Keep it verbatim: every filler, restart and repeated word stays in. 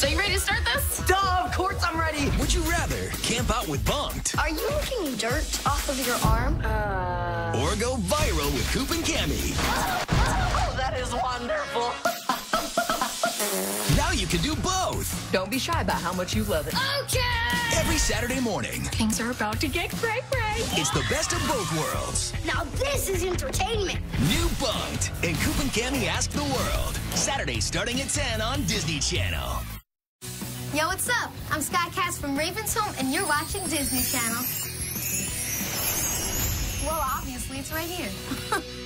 So you ready to start this? Duh, of course I'm ready. Would you rather camp out with Bunked? Are you licking dirt off of your arm? Uh... Or go viral with Coop and Cami? Oh, that is wonderful. Now you can do both. Don't be shy about how much you love it. Okay! Every Saturday morning. Things are about to get cray cray. It's the best of both worlds. Now this is entertainment. New Bunked and Coop and Cami Ask the World. Saturday starting at ten on Disney Channel. Yo, what's up? I'm Sky Cass from Raven's Home, and you're watching Disney Channel. Well, obviously, it's right here.